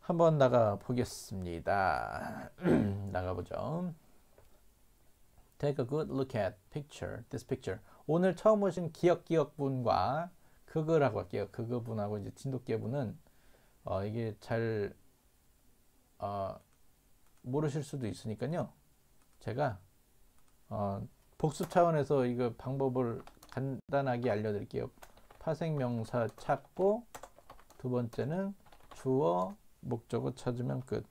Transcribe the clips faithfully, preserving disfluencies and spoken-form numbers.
한번 나가 보겠습니다. 나가보죠. Take a good look at picture, this picture. 오늘 처음 오신 기억기억분과 그거라고 할게요. 그거분하고 이제 진돗개분은 어, 이게 잘 어, 모르실 수도 있으니까요. 제가 어, 복습 차원에서 이거 방법을 간단하게 알려드릴게요. 파생명사 찾고 두 번째는 주어 목적어 찾으면 끝.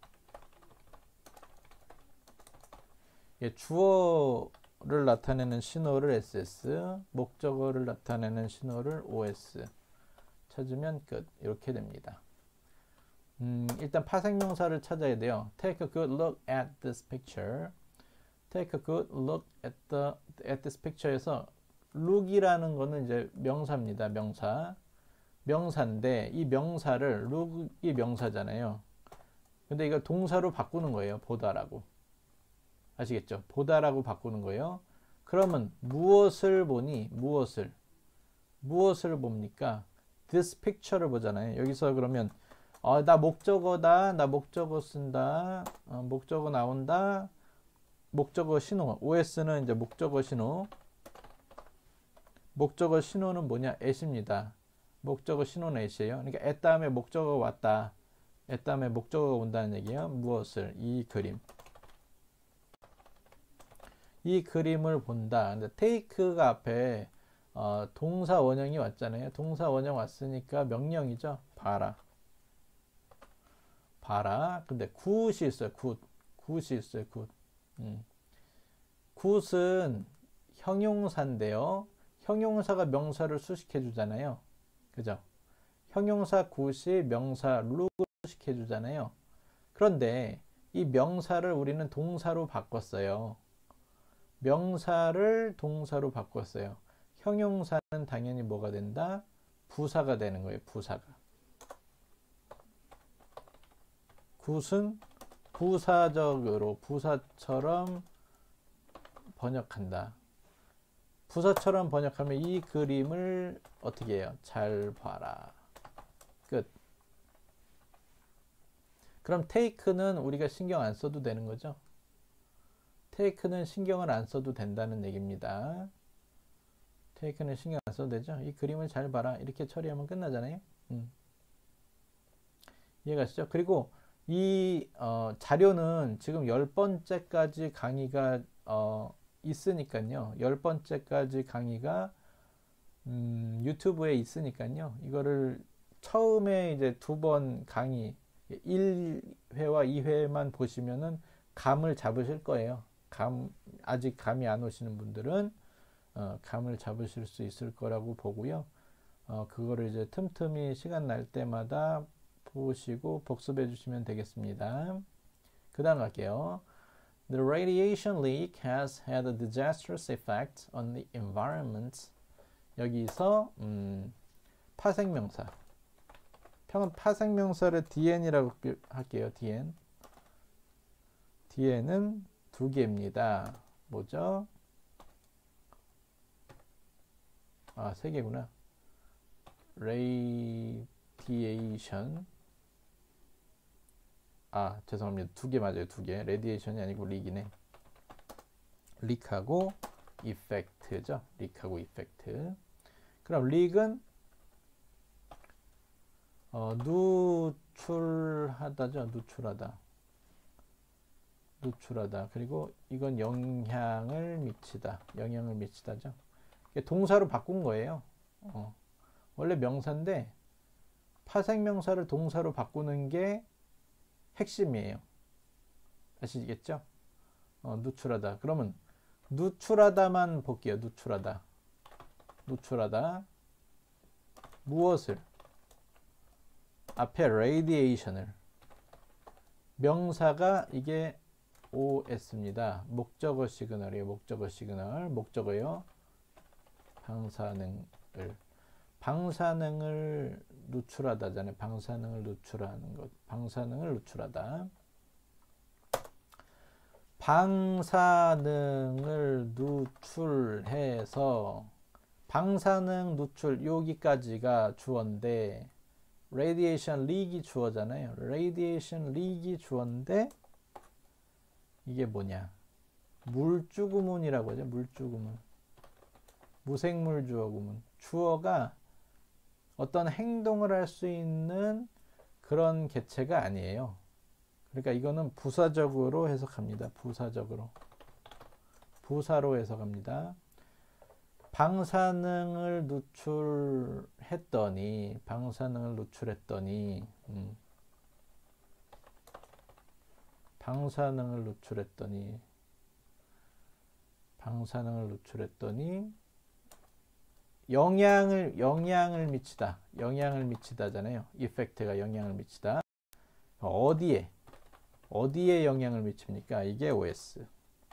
예, 주어를 나타내는 신호를 에스에스, 목적어를 나타내는 신호를 오에스 찾으면 끝. 이렇게 됩니다. 음, 일단 파생명사를 찾아야 돼요. Take a good look at this picture. Take a good look at the at this picture에서 look이라는 거는 이제 명사입니다. 명사. 명사인데 이 명사를 look이 명사잖아요. 근데 이걸 동사로 바꾸는 거예요. 보다라고. 아시겠죠? 보다라고 바꾸는 거예요. 그러면 무엇을 보니? 무엇을? 무엇을 봅니까? This picture를 보잖아요. 여기서 그러면 어, 나 목적어다. 나 목적어 쓴다. 어, 목적어 나온다. 목적어 신호. 오에스는 이제 목적어 신호. 목적어 신호는 뭐냐? at입니다. 목적어 신호는 at이에요. 그러니까 at 다음에 목적어가 왔다. at 다음에 목적어가 온다는 얘기예요. 무엇을? 이 그림. 이 그림을 본다. 근데 take가 앞에 어, 동사 원형이 왔잖아요. 동사 원형 왔으니까 명령이죠. 봐라. 봐라. 근데 굿이 있어요. 굿. 굿이 있어요. 굿. 음. 굿은 형용사인데요. 형용사가 명사를 수식해 주잖아요. 그죠? 형용사 굿이 명사 룩을 수식해 주잖아요. 그런데 이 명사를 우리는 동사로 바꿨어요. 명사를 동사로 바꿨어요. 형용사는 당연히 뭐가 된다? 부사가 되는 거예요. 부사가. 굿은 부사적으로 부사처럼 번역한다. 부사처럼 번역하면 이 그림을 어떻게 해요? 잘 봐라. 끝. 그럼 take는 우리가 신경 안 써도 되는 거죠? take는 신경을 안 써도 된다는 얘기입니다. take는 신경 안 써도 되죠? 이 그림을 잘 봐라. 이렇게 처리하면 끝나잖아요. 음. 이해가시죠? 그리고 이 어, 자료는 지금 열 번째까지 강의가 어, 있으니까요. 열 번째까지 강의가 음, 유튜브에 있으니까요. 이거를 처음에 이제 두 번 강의 일 회와 이 회만 보시면은 감을 잡으실 거예요. 감 아직 감이 안 오시는 분들은 어, 감을 잡으실 수 있을 거라고 보고요. 어, 그거를 이제 틈틈이 시간 날 때마다 보시고 복습해 주시면 되겠습니다. 그 다음 갈게요. The radiation leak has had a disastrous effect on the environment. 여기서 음, 파생명사. 평은 파생명사를 디엔이라고 할게요. 디엔. 디엔은 두 개입니다. 뭐죠? 아, 세 개구나. radiation. 아, 죄송합니다. 두 개 맞아요. 두 개. 레디에이션이 아니고 릭이네. 릭하고 이펙트죠. 릭하고 이펙트. 그럼 릭은 어, 누출하다죠. 누출하다. 누출하다. 그리고 이건 영향을 미치다. 영향을 미치다죠. 동사로 바꾼 거예요. 어. 원래 명사인데 파생명사를 동사로 바꾸는 게 핵심이에요. 아시겠죠? 어, 누출하다. 그러면 누출하다만 볼게요. 누출하다. 누출하다. 무엇을? 앞에 radiation을. 명사가 이게 오에스입니다. 목적어 시그널이에요. 목적어 시그널. 목적어요. 방사능을. 방사능을 누출하다잖아요. 방사능을 누출하는 것. 방사능을 누출하다. 방사능을 누출해서 방사능 누출 여기까지가 주어인데 radiation leak이 주어잖아요. radiation leak이 주어인데 이게 뭐냐? 물주구문이라고 하죠. 물주구문. 무생물 주어 구문. 주어가 어떤 행동을 할 수 있는 그런 개체가 아니에요. 그러니까 이거는 부사적으로 해석합니다. 부사적으로. 부사로 해석합니다. 방사능을 노출했더니 방사능을 노출했더니 음, 방사능을 노출했더니 방사능을 노출했더니 영향을 영향을 미치다. 영향을 미치다잖아요. 이펙트가 영향을 미치다. 어디에 어디에 영향을 미칩니까? 이게 오에스.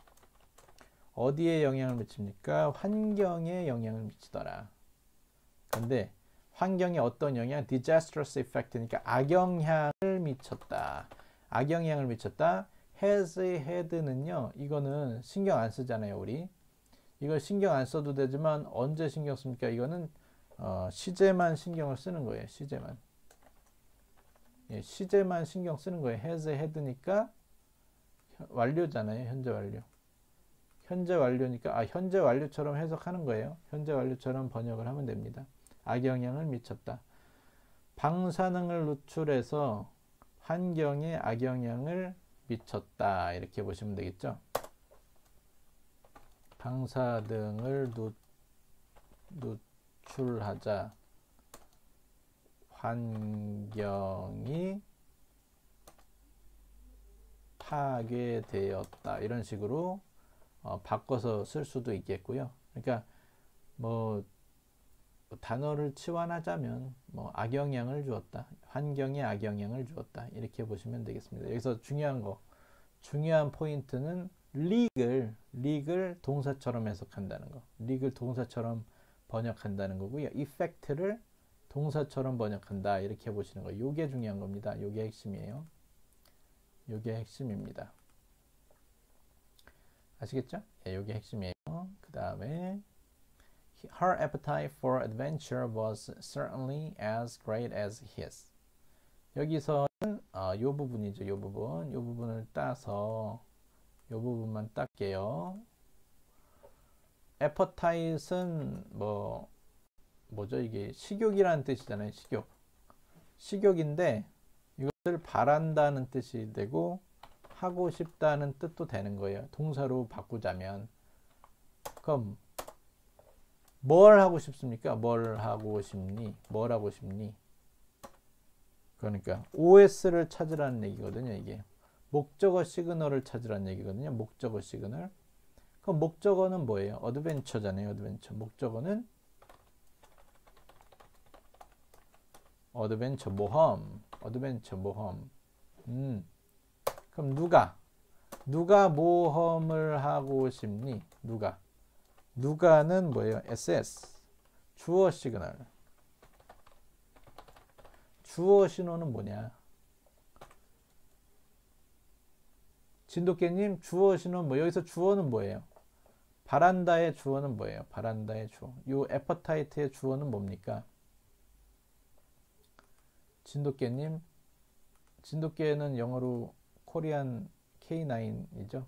어디에 영향을 미칩니까? 환경에 영향을 미치더라. 근데 환경에 어떤 영향? disastrous effect니까 악영향을 미쳤다. 악영향을 미쳤다. has had는요. 이거는 신경 안 쓰잖아요, 우리. 이걸 신경 안 써도 되지만 언제 신경 씁니까? 이거는 어, 시제만 신경을 쓰는 거예요. 시제만. 예, 시제만 신경 쓰는 거예요. has had니까 완료잖아요. 현재 완료. 현재 완료니까 아 현재 완료처럼 해석하는 거예요. 현재 완료처럼 번역을 하면 됩니다. 악영향을 미쳤다. 방사능을 노출해서 환경에 악영향을 미쳤다. 이렇게 보시면 되겠죠. 방사능을 노, 노출하자 환경이 파괴되었다. 이런 식으로 어, 바꿔서 쓸 수도 있겠고요. 그러니까 뭐 단어를 치환하자면 뭐 악영향을 주었다. 환경에 악영향을 주었다. 이렇게 보시면 되겠습니다. 여기서 중요한 거, 중요한 포인트는 leak을, leak을 동사처럼 해석한다는 거. leak을 동사처럼 번역한다는 거고요. effect를 동사처럼 번역한다. 이렇게 보시는 거. 요게 중요한 겁니다. 요게 핵심이에요. 요게 핵심입니다. 아시겠죠? 예, 요게 핵심이에요. 그 다음에 Her appetite for adventure was certainly as great as his. 여기서는 어, 요 부분이죠. 요 부분. 요 부분을 따서 요 부분만 딸게요. appetite은 뭐 뭐죠? 이게 식욕이라는 뜻이잖아요. 식욕. 식욕인데 이것을 바란다는 뜻이 되고 하고 싶다는 뜻도 되는 거예요. 동사로 바꾸자면. 그럼 뭘 하고 싶습니까? 뭘 하고 싶니? 뭘 하고 싶니? 그러니까 오에스를 찾으라는 얘기거든요. 이게 목적어 시그널을 찾으라는 얘기거든요. 목적어 시그널. 그럼 목적어는 뭐예요? 어드벤처잖아요. 어드벤처. 목적어는 어드벤처 모험. 어드벤처 모험. 음. 그럼 누가 누가 모험을 하고 싶니? 누가? 누가는 뭐예요? 에스에스. 주어 시그널. 주어 신호는 뭐냐? 진돗개님, 주어 신호는 뭐? 여기서 주어는 뭐예요? 바란다의 주어는 뭐예요? 바란다의 주어. 요 에퍼타이트의 주어는 뭡니까? 진돗개님, 진돗개는 영어로 코리안 케이 나인이죠.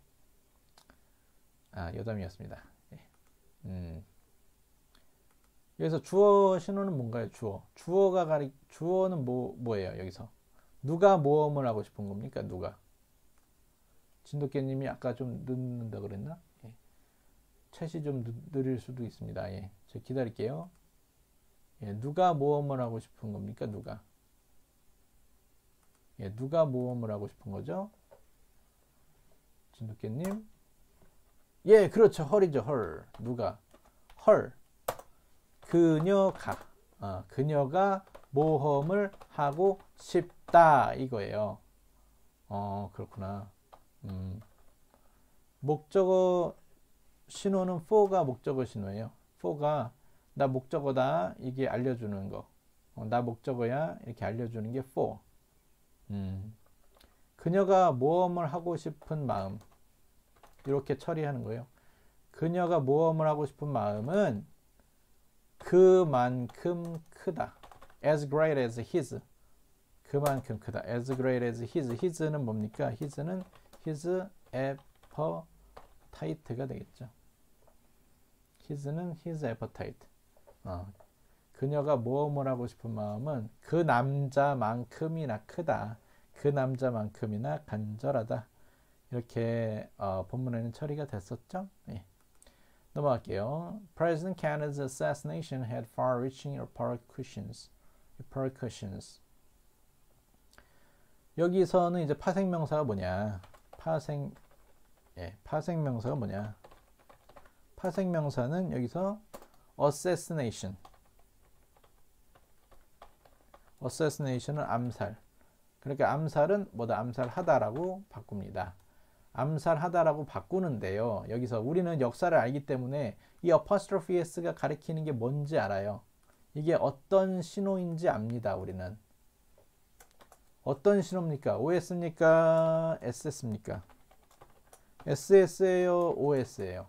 아, 여담이었습니다. 음. 여기서 주어 신호는 뭔가요? 주어. 주어가 가리, 주어는 뭐, 뭐예요? 여기서. 누가 모험을 하고 싶은 겁니까? 누가? 진돗개님이 아까 좀 늦는다 그랬나? 예. 챗이 좀 늦, 느릴 수도 있습니다. 예. 제가 기다릴게요. 예. 누가 모험을 하고 싶은 겁니까? 누가? 예. 누가 모험을 하고 싶은 거죠? 진돗개님. 예, 그렇죠. 헐이죠. 헐. 누가? 헐. 그녀가. 어, 그녀가 모험을 하고 싶다. 이거예요. 어, 그렇구나. 음. 목적어 신호는 for가 목적어 신호예요. for가 나 목적어다. 이게 알려주는 거. 어, 나 목적어야. 이렇게 알려주는 게 for. 음. 그녀가 모험을 하고 싶은 마음. 이렇게 처리하는 거예요. 그녀가 모험을 하고 싶은 마음은 그만큼 크다. as great as his. 그만큼 크다. as great as his. his는 뭡니까? his는 his appetite가 되겠죠. his는 his appetite. 어, 그녀가 뭐뭐 하고 싶은 마음은 그 남자만큼이나 크다. 그 남자만큼이나 간절하다. 이렇게 어, 본문에는 처리가 됐었죠. 예. 넘어갈게요. President Kennedy's assassination had far-reaching repercussions. repercussions. 여기서는 이제 파생명사가 뭐냐? 파생, 예, 파생명사가 뭐냐? 파생명사는 여기서 assassination. assassination은 암살. 그러니까 암살은 뭐다? 암살하다라고 바꿉니다. 암살하다라고 바꾸는데요. 여기서 우리는 역사를 알기 때문에 이 apostrophe s가 가리키는 게 뭔지 알아요. 이게 어떤 신호인지 압니다. 우리는. 어떤 신호입니까? 오에스입니까? 에스에스입니까? 에스에스예요? 오에스예요?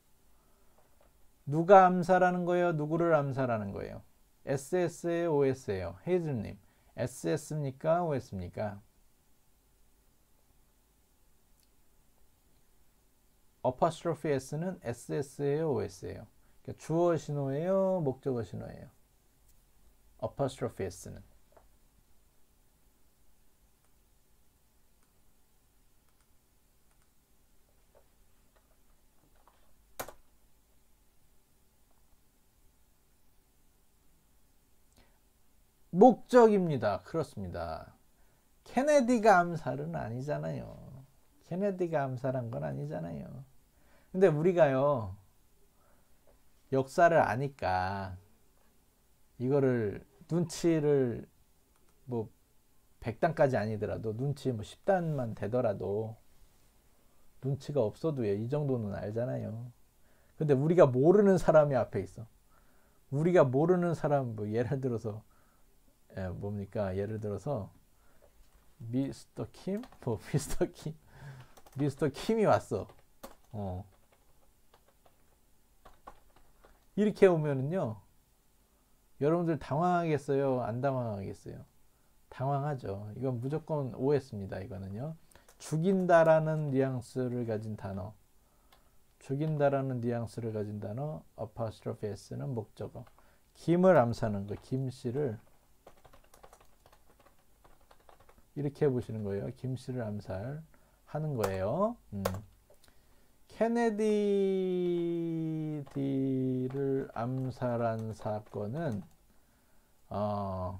누가 암살하는 거예요? 누구를 암살하는 거예요? 에스에스예요? 오에스예요? 헤이즐님, 에스에스입니까? 오에스입니까? apostrophe s는 에스에스예요? 오에스예요? 그러니까 주어 신호예요? 목적어 신호예요? apostrophe s는. 목적입니다. 그렇습니다. 케네디가 암살은 아니잖아요. 케네디가 암살한 건 아니잖아요. 근데 우리가요, 역사를 아니까 이거를 눈치를 뭐 백 단까지 아니더라도 눈치 뭐 십 단만 되더라도 눈치가 없어도요, 이 정도는 알잖아요. 근데 우리가 모르는 사람이 앞에 있어. 우리가 모르는 사람, 뭐 예를 들어서 예, 뭡니까? 예를 들어서 미스터 킴? 뭐 미스터 킴? 미스터 킴이 왔어. 어. 이렇게 오면은요, 여러분들 당황하겠어요? 안 당황하겠어요? 당황하죠. 이건 무조건 오에스입니다. 이거는요. 죽인다라는 뉘앙스를 가진 단어, 죽인다라는 뉘앙스를 가진 단어, apostrophe s는 목적어. 김을 암사하는 거, 김 씨를 이렇게 해보시는 거예요. 김 씨를 암살하는 거예요. 음. 케네디를 암살한 사건은 어,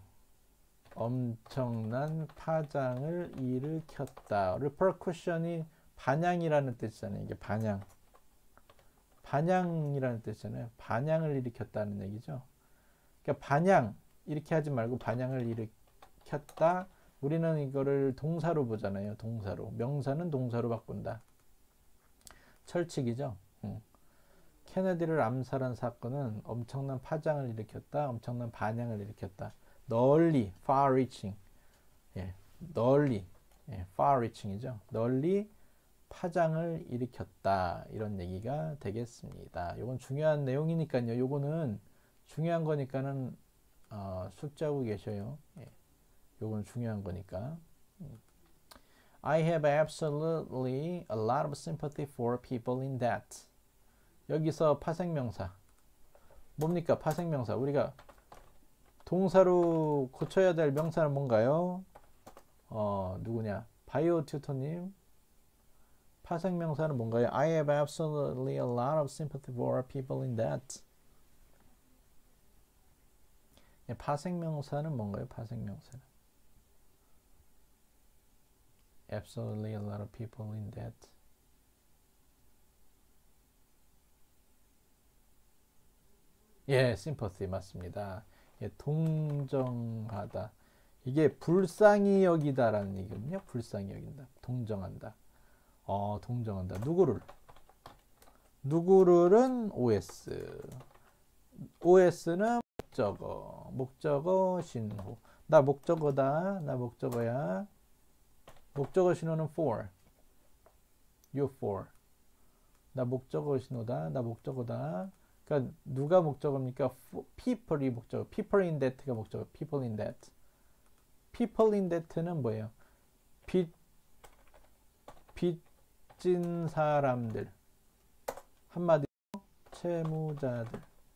엄청난 파장을 일으켰다. repercussion이 반향이라는 뜻이잖아요. 이게 반향. 반향이라는 뜻이잖아요. 반향을 일으켰다는 얘기죠. 그러니까 반향 이렇게 하지 말고 반향을 일으켰다. 우리는 이거를 동사로 보잖아요. 동사로. 명사는 동사로 바꾼다. 철칙이죠. 응. 케네디를 암살한 사건은 엄청난 파장을 일으켰다. 엄청난 반향을 일으켰다. 널리, far-reaching. 예, 널리, 예, far-reaching이죠. 널리 파장을 일으켰다. 이런 얘기가 되겠습니다. 이건 중요한 내용이니까요. 요거는 중요한 거니까는 어, 숙지하고 계셔요. 예. 요건 중요한 거니까. I have absolutely a lot of sympathy for people in debt. 여기서 파생명사. 뭡니까? 파생명사. 우리가 동사로 고쳐야 될 명사는 뭔가요? 어, 누구냐? 바이오 튜터님. 파생명사는 뭔가요? I have absolutely a lot of sympathy for people in debt. 예, 파생명사는 뭔가요? 파생명사는. Absolutely a lot of people in debt. 예, sympathy 맞습니다. 예, 동정하다. 이게 불쌍히 여기다라는 얘기거든요. 불쌍히 여긴다. 동정한다. 어, 동정한다. 누구를? 누구를은 오에스. 오에스는 목적어. 목적어 신호. 나 목적어다. 나 목적어야. 목적어 신호는 for. you for. 나 목적어 신호다. 나 목적어다. 그러니까 그러니까 누가 목적어입니까? people이 목적어. people in that가 목적어. people in that. people in that는 뭐예요? 빚, 빚진 사람들. 한마디로 채무자들.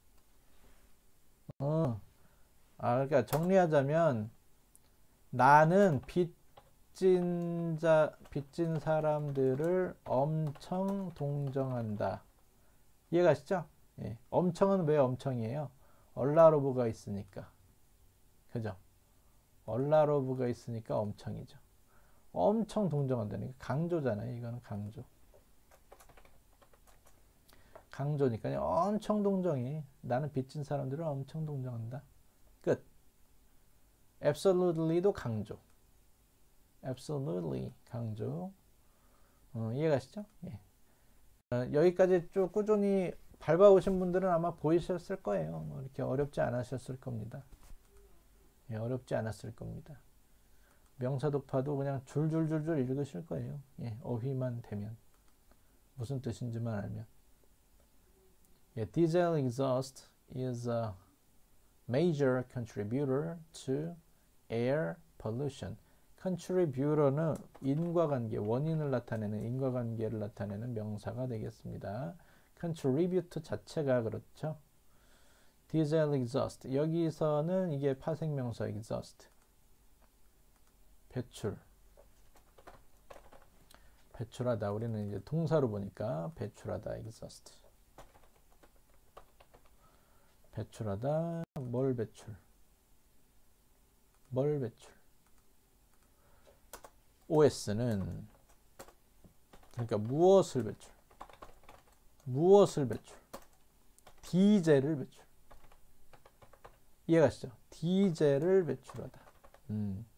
어. 아, 그러니까 정리하자면 나는 빚진 자, 빚진 사람들을 엄청 동정한다. 이해가시죠? 예. 엄청은 왜 엄청이에요? 얼라로브가 있으니까. 그죠? 얼라로브가 있으니까 엄청이죠. 엄청 동정한다니까. 강조잖아요. 이거는 강조. 강조니까요. 엄청 동정해. 나는 빚진 사람들을 엄청 동정한다. 끝. absolutely도 강조. absolutely 강조. 어, 이해가시죠? 예. 어, 여기까지 쭉 꾸준히 밟아오신 분들은 아마 보이셨을 거예요. 뭐 이렇게 어렵지 않으셨을 겁니다. 예, 어렵지 않았을 겁니다. 명사 독파도 그냥 줄줄줄줄 읽으실 거예요. 예, 어휘만 되면. 무슨 뜻인지만 알면. 예, diesel exhaust is a major contributor to air pollution. contributor는 인과관계, 원인을 나타내는 인과관계를 나타내는 명사가 되겠습니다. contribute 자체가 그렇죠. diesel exhaust. 여기서는 이게 파생명사 exhaust. 배출. 배출하다. 우리는 이제 동사로 보니까 배출하다 exhaust. 배출하다. 뭘 배출? 뭘 배출? 오에스는 그러니까 무엇을 배출? 무엇을 배출? 디젤을 배출. 이해가시죠? 디젤을 배출하다. 음.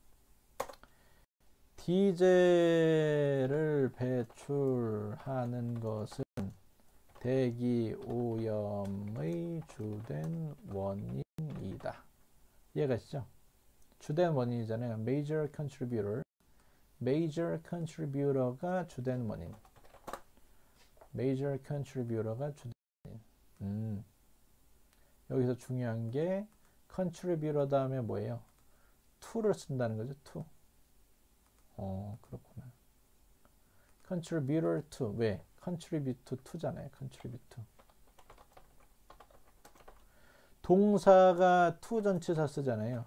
디젤을 배출하는 것은 대기 오염의 주된 원인이다. 이해가시죠? 주된 원인이잖아요. major contributor. major contributor가 주된 원인. major contributor가 주된 원인. 음. 여기서 중요한 게 contributor 다음에 뭐예요? to를 쓴다는 거죠. to. 어, 그렇구나. contributor to. 왜? contribute to잖아요. contribute to. 동사가 to 전치사 쓰잖아요.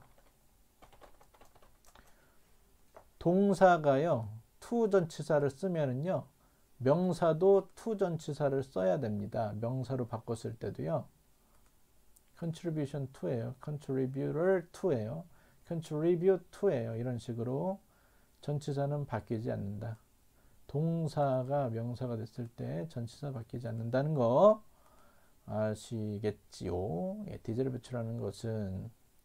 동사가요. to 전치사를 쓰면은요. 명사도 to 전치사를 써야 됩니다. 명사로 바꿨을 때도요. contribution to예요. contributor to예요. contribute to예요. 이런 식으로 전치사는 바뀌지 않는다. 동사가 명사가 됐을 때 전치사 바뀌지 않는다는 거 아시겠지요? 예, 디젤을 배출하는 것은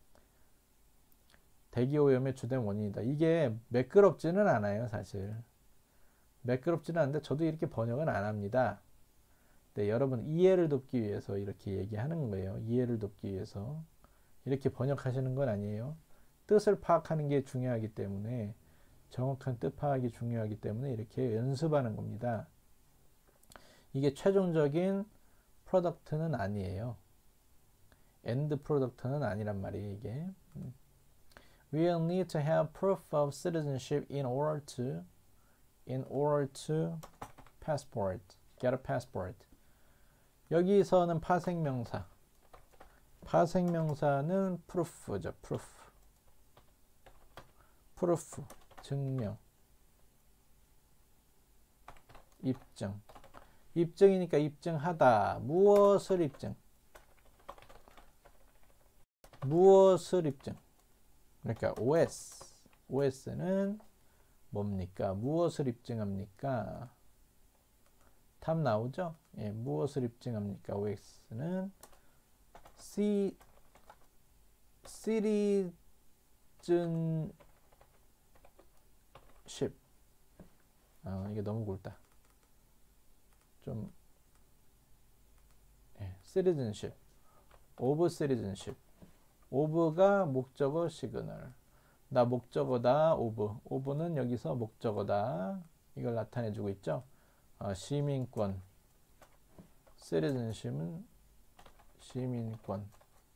대기오염의 주된 원인이다. 이게 매끄럽지는 않아요. 사실 매끄럽지는 않은데 저도 이렇게 번역은 안 합니다. 네, 여러분 이해를 돕기 위해서 이렇게 얘기하는 거예요. 이해를 돕기 위해서 이렇게 번역하시는 건 아니에요. 뜻을 파악하는 게 중요하기 때문에 정확한 뜻 파악이 중요하기 때문에 이렇게 연습하는 겁니다. 이게 최종적인 프로덕트는 아니에요. 엔드 프로덕트는 아니란 말이에요. 이게 We'll need to have proof of citizenship in order to in order to passport get a passport. 여기서는 파생명사 파생명사는 proof죠. proof proof 증명, 입증. 입증이니까 입증하다. 무엇을 입증? 무엇을 입증? 그러니까 오에스. 오에스는 뭡니까? 무엇을 입증합니까? 답 나오죠? 예, 무엇을 입증합니까? 오에스는 C, citizen ship. 아, 이게 너무 굵다. 좀 예, citizenship. of citizenship. of가 목적어 시그널. 나 목적어다. of. of는 여기서 목적어다. 이걸 나타내 주고 있죠. 아, 시민권. citizenship은 시민권.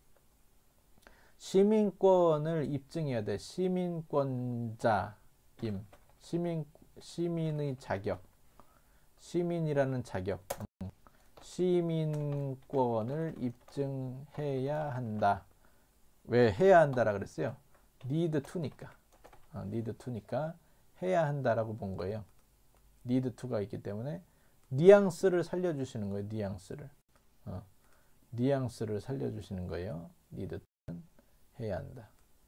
시민권을 입증해야 돼. 시민권자임. 시민, 시민의 자격. 시민이라는 자격. 시민권을 입증해야 한다. 왜 해야 한다라 그랬어요? need to니까. 어, need to니까 해야 한다라고 본 거예요. need to가 있기 때문에 뉘앙스를 살려주시는 거예요. 뉘앙스를. 어, 뉘앙스를 살려주시는 거예요. need to는 해야 한다.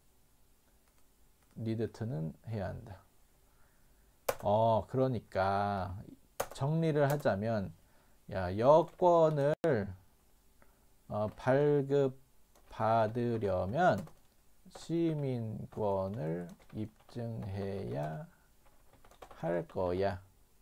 need to는 해야 한다. 어, 그러니까 정리를 하자면, 야, 여권을 어, 발급받으려면 시민권을 입증해야 할 거야.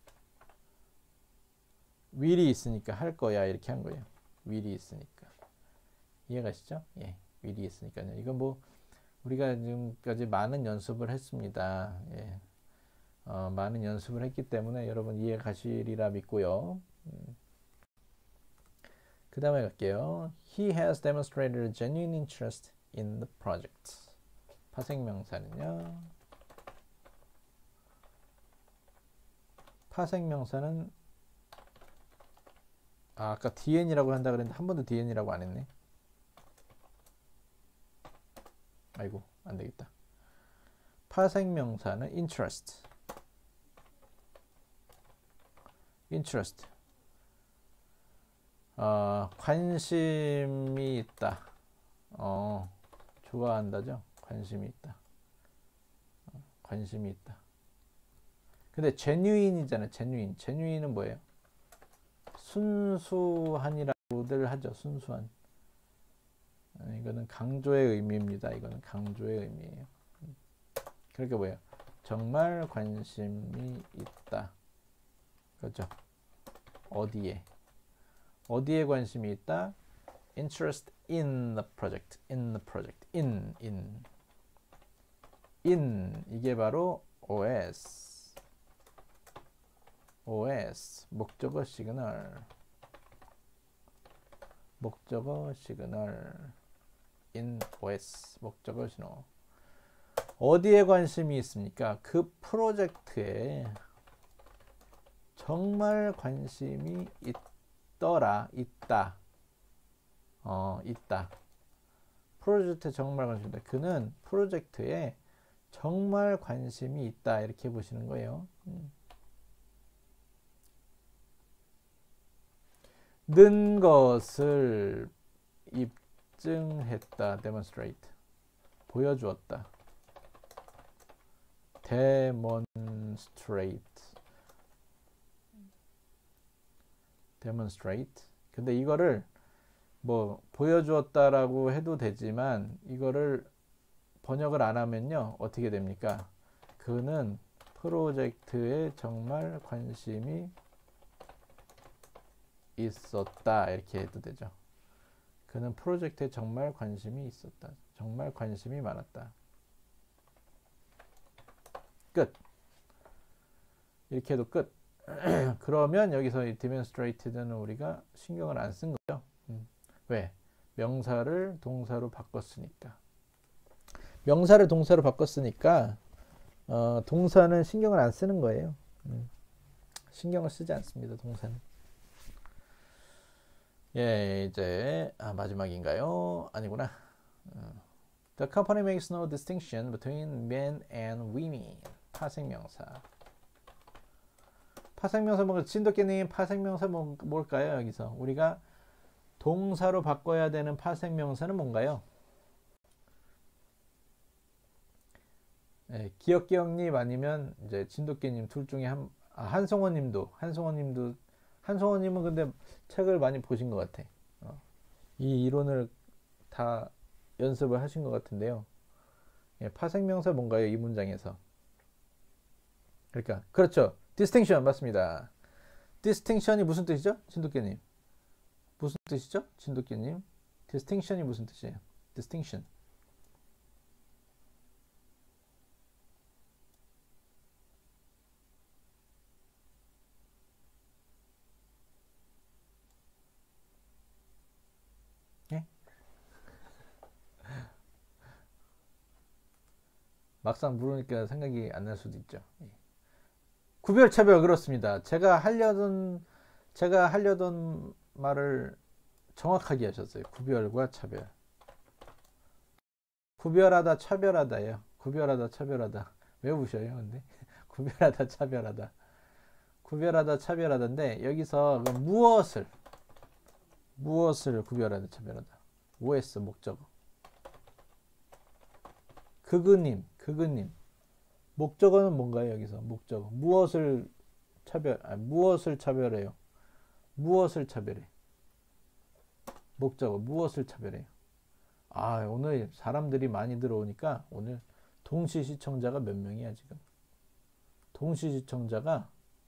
will이 있으니까 할 거야 이렇게 한 거예요. will이 있으니까. 이해가시죠? 예, will이 있으니까요. 이건 뭐 우리가 지금까지 많은 연습을 했습니다. 예. 어, 많은 연습을 했기 때문에 여러분 이해 가시리라 믿고요. 음. 그 다음에 갈게요. He has demonstrated a genuine interest in the project. 파생명사는요. 파생명사는 아, 아까 디엔이라고 한다 그랬는데 한 번도 디엔이라고 안 했네. 아이고, 안 되겠다. 파생명사는 interest. interest. 어, 관심이 있다. 어, 좋아한다죠. 관심이 있다. 어, 관심이 있다. 근데 genuine이잖아요. genuine. genuine은 뭐예요? 순수한이라고들 하죠. 순수한. 어, 이거는 강조의 의미입니다. 이거는 강조의 의미예요. 그러니까 뭐예요? 정말 관심이 있다. 그렇죠? 어디에? 어디에 관심이 있다? Interest in the project. In the project. In, in. in. 이게 바로 오에스. 오에스. 목적어 시그널. 목적어 시그널. in 오에스. 목적어 신호. 어디에 관심이 있습니까? 그 프로젝트에 정말 관심이 있더라. 있다. 어, 있다. 프로젝트에 정말 관심이 있다. 그는 프로젝트에 정말 관심이 있다. 이렇게 보시는 거예요. 음. 는 것을 입증했다. demonstrate. 보여주었다. demonstrate. demonstrate. 근데 이거를 뭐 보여주었다라고 해도 되지만 이거를 번역을 안 하면요 어떻게 됩니까? 그는 프로젝트에 정말 관심이 있었다 이렇게 해도 되죠. 그는 프로젝트에 정말 관심이 있었다. 정말 관심이 많았다. 끝. 이렇게 해도 끝. 그러면 여기서 이 demonstrated는 우리가 신경을 안 쓴 거죠. 음. 왜? 명사를 동사로 바꿨으니까. 명사를 동사로 바꿨으니까 어, 동사는 신경을 안 쓰는 거예요. 음. 신경을 쓰지 않습니다. 동사는. 예, 이제 아, 마지막인가요? 아니구나. 어. The company makes no distinction between men and women. 파생명사. 파생명사 뭔가 진돗개님 파생명사 뭐, 뭘까요? 여기서 우리가 동사로 바꿔야 되는 파생명사는 뭔가요? 네, 기억기억님 아니면 이제 진돗개님 둘 중에 한 아, 한송원님도 한송원님도 한송원님은 근데 책을 많이 보신 것 같아. 어, 이 이론을 다 연습을 하신 것 같은데요. 예, 파생명사 뭔가요? 이 문장에서. 그러니까 그렇죠. distinction 맞습니다. distinction이 무슨 뜻이죠? 진돗개님. 무슨 뜻이죠? 진돗개님. distinction이 무슨 뜻이에요? distinction. 예? 막상 물으니까 생각이 안 날 수도 있죠. 예. 구별 차별 그렇습니다. 제가 하려던 제가 하려던 말을 정확하게 하셨어요. 구별과 차별. 구별하다 차별하다예요. 구별하다 차별하다. 외우셔요. 근데 구별하다 차별하다. 구별하다 차별하다인데 여기서 무엇을 무엇을 구별하다 차별하다. 오에스 목적어. 그그님, 그그님. 목적어는 뭔가요? 여기서 목적어. 무엇을 차별, 아, 무엇을 차별해요? 무엇을 차별해? 목적어. 무엇을 차별해요? 아, 오늘 사람들이 많이 들어오니까 오늘 동시 시청자가 몇 명이야 지금? 동시 시청자가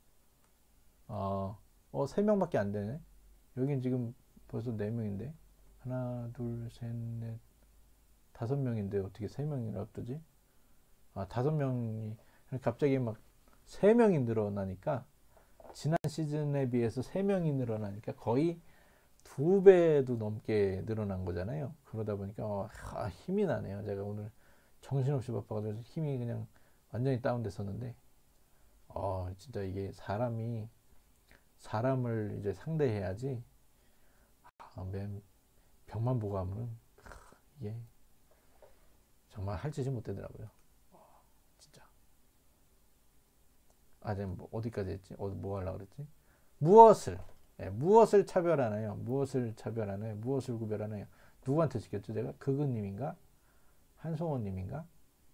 어, 어, 세 명밖에 안 되네. 여긴 지금 벌써 네 명인데. 하나, 둘, 셋, 넷, 다섯 명인데 어떻게 세 명이라 뜨지? 아, 다섯 명이 갑자기 막 세 명이 늘어나니까 지난 시즌에 비해서 세 명이 늘어나니까 거의 두 배도 넘게 늘어난 거잖아요. 그러다 보니까 어, 아, 힘이 나네요. 제가 오늘 정신없이 바빠가지고 힘이 그냥 완전히 다운됐었는데 어, 진짜 이게 사람이 사람을 이제 상대해야지 아, 맨 벽만 보고 하면 이게 정말 할 짓이 못 되더라고요. 진짜. 아, 지금 뭐 어디까지 했지? 어, 뭐 하려고 그랬지? 무엇을 예, 무엇을 차별하나요? 무엇을 차별하나요? 무엇을 구별하나요? 누구한테 시켰죠? 제가 그그님인가? 한송원님인가?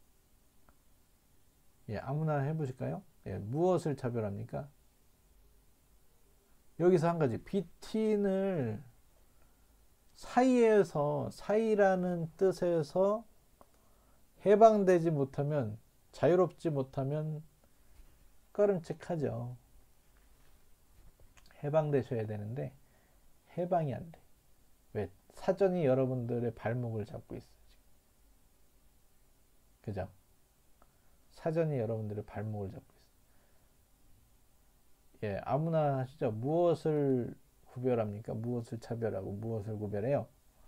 예, 아무나 해보실까요? 예, 무엇을 차별합니까? 여기서 한 가지 비틴을 사이에서 사이라는 뜻에서 해방되지 못하면 자유롭지 못하면 꺼름칙하죠. 해방되셔야 되는데 해방이 안 돼. 왜? 사전이 여러분들의 발목을 잡고 있어. 그죠? 사전이 여러분들의 발목을 잡고 있어. 예, 아무나 하시죠. 무엇을 구별합니까? 무엇을 차별하고 무엇을 구별해요?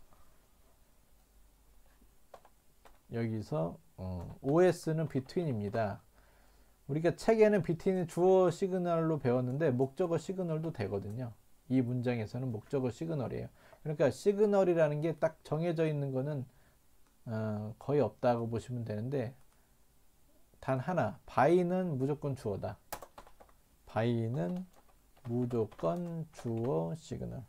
여기서 어, 오에스는 between입니다. 우리가 책에는 between은 주어 시그널로 배웠는데 목적어 시그널도 되거든요. 이 문장에서는 목적어 시그널이에요. 그러니까 시그널이라는 게 딱 정해져 있는 거는 어, 거의 없다고 보시면 되는데 단 하나, by는 무조건 주어다. by는 무조건 주어 시그널.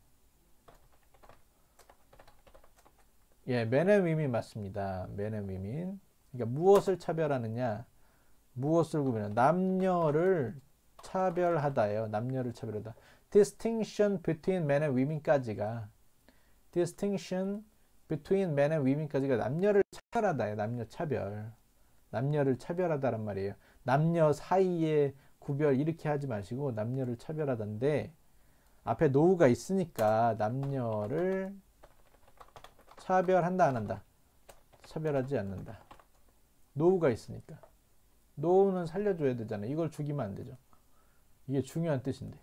예, men and women 맞습니다. men and women. 그러니까 무엇을 차별하느냐? 무엇을 구별하냐? 남녀를 차별하다예요. 남녀를 차별하다. distinction between men and women까지가 distinction between men and women까지가 남녀를 차별하다예요. 남녀 차별. 남녀를 차별하다란 말이에요. 남녀 사이에 구별 이렇게 하지 마시고 남녀를 차별하다인데 앞에 노우가 있으니까 남녀를 차별한다 안 한다? 차별하지 않는다. 노우가 있으니까. 노우는 살려줘야 되잖아요. 이걸 죽이면 안 되죠. 이게 중요한 뜻인데.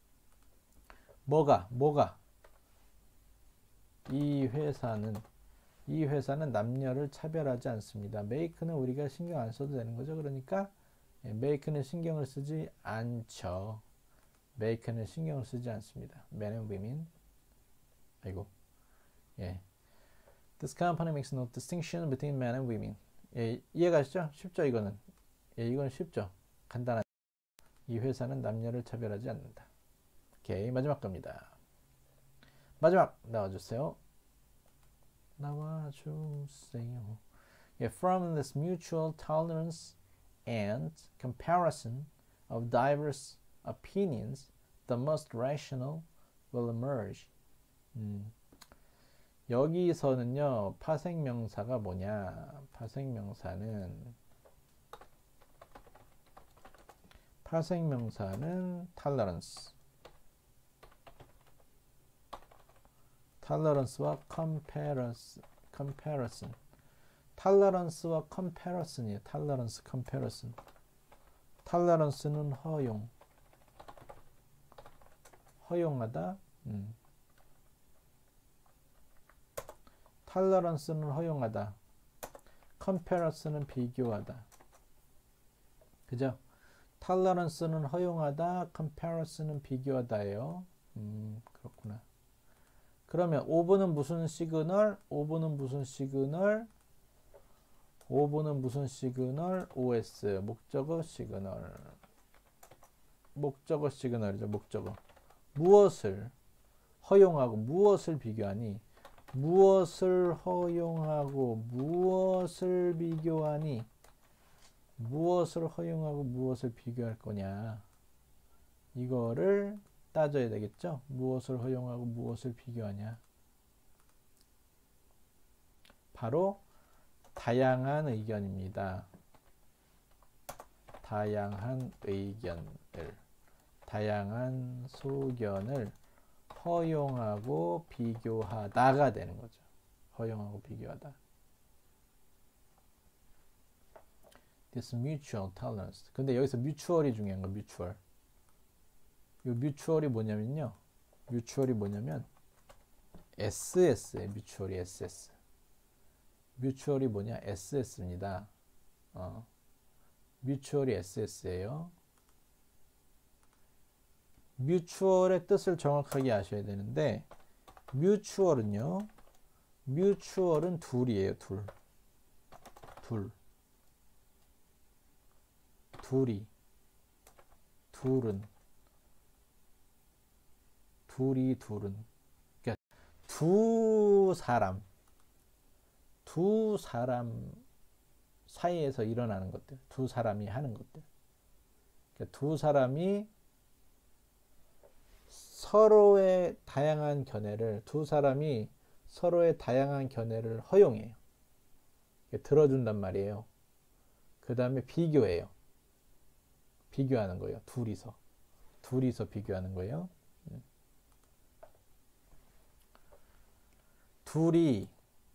뭐가? 뭐가? 이 회사는 이 회사는 남녀를 차별하지 않습니다. make는 우리가 신경 안 써도 되는 거죠. 그러니까 make는 신경을 쓰지 않죠. make는 신경을 쓰지 않습니다. men and women. 아이고. 예. This company makes no distinction between men and women. 예, 이해가시죠? 쉽죠, 이거는. 예, 이건 쉽죠. 간단한. 이 회사는 남녀를 차별하지 않는다. 오케이, 마지막 겁니다. 마지막 나와주세요. 나와주세요. 예, from this mutual tolerance and comparison of diverse opinions, the most rational will emerge. 음. 여기서는요, 파생명사가 뭐냐? 파생명사는 파생명사는 tolerance. tolerance와 comparison. comparison. tolerance와 comparison이에요. tolerance, comparison. tolerance는 허용. 허용하다. 음. tolerance는 허용하다. comparison은 비교하다. 그죠? tolerance는 허용하다, comparison은 비교하다예요. 음, 그렇구나. 그러면 오브는 무슨 시그널? 오브는 무슨 시그널? 오브는 무슨 시그널? 오에스, 목적어 시그널. 목적어 시그널이죠, 목적어. 무엇을 허용하고 무엇을 비교하니? 무엇을 허용하고 무엇을 비교하니? 무엇을 허용하고 무엇을 비교할 거냐? 이거를 따져야 되겠죠? 무엇을 허용하고 무엇을 비교하냐? 바로 다양한 의견입니다. 다양한 의견을, 다양한 소견을 허용하고 비교하다가 되는 거죠. 허용하고 비교하다. This mutual tolerance. 근데 여기서 mutual이 중요한 거, mutual. 이 mutual이 뭐냐면요. mutual이 뭐냐면 에스에스에 mutual이 에스에스. mutual이 뭐냐? 에스에스입니다. 어. mutual이 에스에스예요. mutual의 뜻을 정확하게 아셔야 되는데 mutual은요. mutual은 둘이에요. 둘. 둘. 둘이. 둘은. 둘이 둘은. 그러니까 두 사람. 두 사람 사이에서 일어나는 것들. 두 사람이 하는 것들. 그러니까 두 사람이 서로의 다양한 견해를, 두 사람이 서로의 다양한 견해를 허용해요. 들어준단 말이에요. 그 다음에 비교해요. 비교하는 거예요. 둘이서. 둘이서 비교하는 거예요. 둘이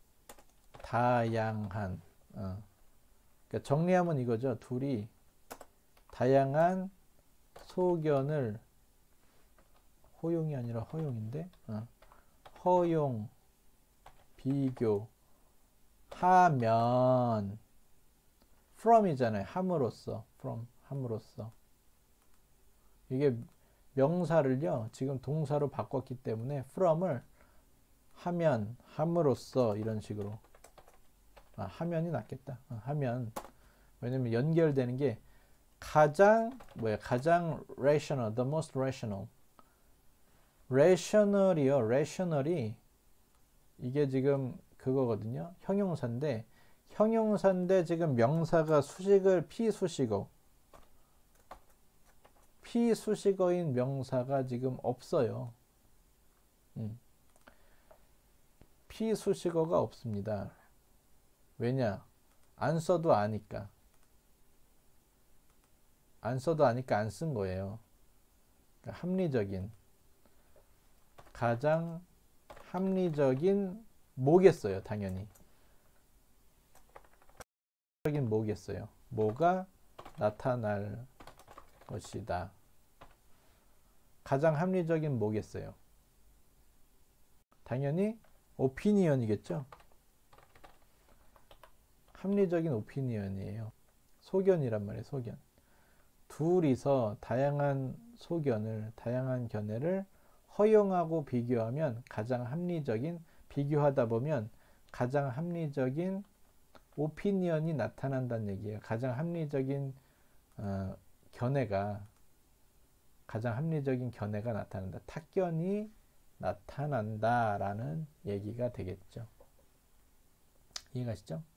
다양한, 어. 그러니까 정리하면 이거죠. 둘이 다양한 소견을, 호용이 아니라 허용인데, 어. 허용, 비교, 하면, from이잖아요. 함으로써, from, 함으로써. 이게 명사를요, 지금 동사로 바꿨기 때문에 from을 하면, 함으로써 이런 식으로. 아, 하면이 낫겠다. 아, 하면. 왜냐면 연결되는 게 가장, 뭐야, 가장 rational, the most rational. rational이요, rational이 이게 지금 그거거든요. 형용사인데, 형용사인데 지금 명사가 수식을 피수식어. 피수식어인 명사가 지금 없어요. 음. 피수식어가 없습니다. 왜냐? 안 써도 아니까. 안 써도 아니까 안 쓴 거예요. 그러니까 합리적인, 가장 합리적인 뭐겠어요, 당연히. 합리적인 뭐겠어요. 뭐가 나타날 것이다. 가장 합리적인 뭐겠어요. 당연히 오피니언이겠죠. 합리적인 오피니언이에요. 소견이란 말이에요. 소견. 둘이서 다양한 소견을, 다양한 견해를 허용하고 비교하면 가장 합리적인, 비교하다 보면 가장 합리적인 오피니언이 나타난다는 얘기예요. 가장 합리적인 어, 견해가, 가장 합리적인 견해가 나타난다. 탁견이 나타난다라는 얘기가 되겠죠. 이해가시죠?